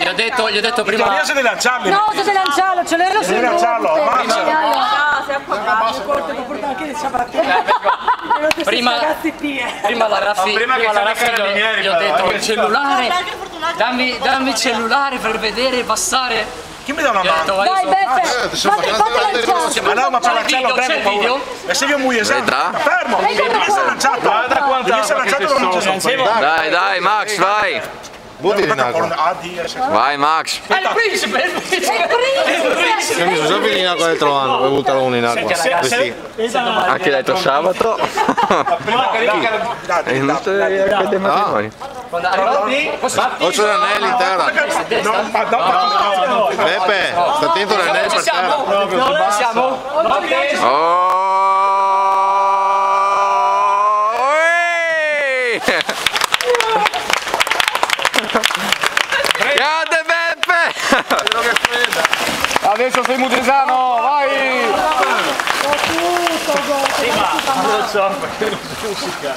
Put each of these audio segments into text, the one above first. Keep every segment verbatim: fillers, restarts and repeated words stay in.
Gli ho detto, gli ho detto prima. Io se devi lanciarli. No, se devi lanciarlo, ce l'ero Devi lanciarlo. Prima, prima la Raffi, prima che la Raffi gli, gli ho detto il cellulare, dammi, dammi il cellulare per vedere passare. Chi mi dà una mano? Dai Beppe, fate lanciare. Ma no, ma per lanciarlo c'è il video? E se io muy esatto. Fermo! Devi essere lanciato! Guarda quanto Devi essere lanciato non c'è senso. Dai, dai, Max, vai! Butti in acqua. Vai, Max! È il principe! È il principe! Io mi sono sempre in acqua dentro l'anno, poi buttare uno in acqua. Sì. Anche detto sabato. E non stai a dei matrimoni. Quando arrivo lì, Occhio l'anello in terra. Beppe, sta attento all'anello per terra. Ci siamo? Oh! Grande Beppe! Adesso sei mudresano, vai! Sì, ma non so perché non si musica.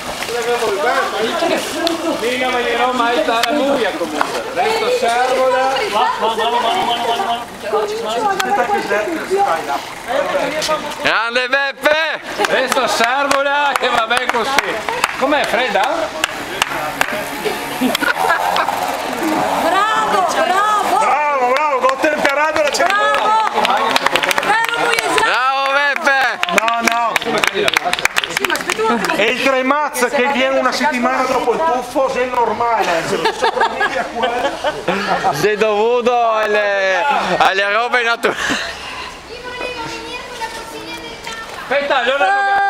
Mica me dirò mai stare a Muia comunque. Resto servola. Grande Beppe! Resto servola che va bene così. Com'è, fredda? bravo, bravo! Bravo, bravo, ho temperato la cervella! Bravo Beppe! No, no! E il tremazza che viene una settimana dopo il tuffo, se è normale, se sopravvivi a quello. Sei dovuto alle, alle robe naturali. Aspetta, allora...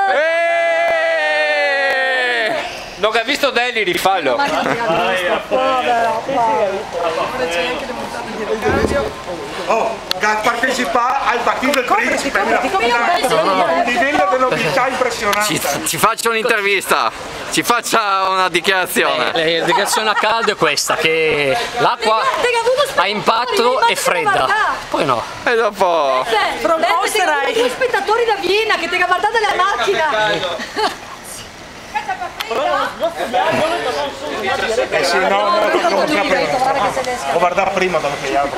Non ha visto Deli, rifallo. Oh, partecipa al partito del principe, un livello di nobiltà impressionante. Ci, ci faccia un'intervista, ci faccia una dichiarazione. La dichiarazione a caldo è questa, che l'acqua a impatto è fredda. Poi no. E dopo... Proposta ai due spettatori da Vienna che ti ha guardato la macchina. Eh sì, no, no, non si apre. Ho guardato prima dove pigliavo.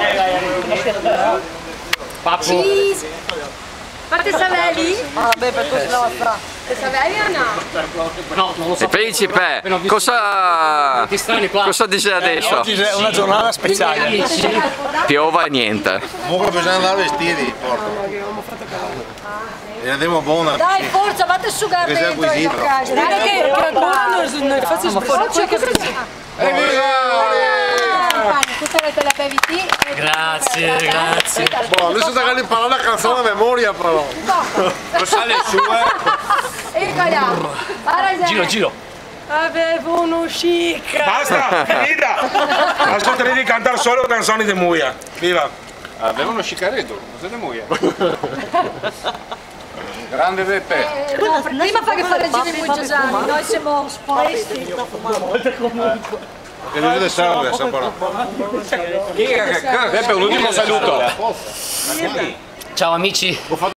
Papu. Parte Savelli? Ah, vabbè, per questo la nostra. Savelli o no? No, non lo so. Il principe, cosa, cosa dice adesso? Oggi è una giornata speciale. Piova e niente. Comunque bisogna andare vestiti, porco. E andiamo buona. Dai, forza, vatti a asciugare Che sei dentro in acquisito. casa. Dai, che ancora non faccio sboccio che Questa avete la bevi tea. Grazie, grazie. Boh, lui si sta imparando la canzone a memoria però. Lo sa le sue. Eccola. Giro, giro. Avevo uno chic. Basta, finita! Ascolterei di cantare solo canzoni di Muia. Viva! Avevano scicareto, cosa ne muoia? Grande Beppe. Prima fa che fare il giro in Mugiasani, noi siamo sporesti. E lui del sangue, sapore. Beppe, un ultimo saluto. Ciao amici.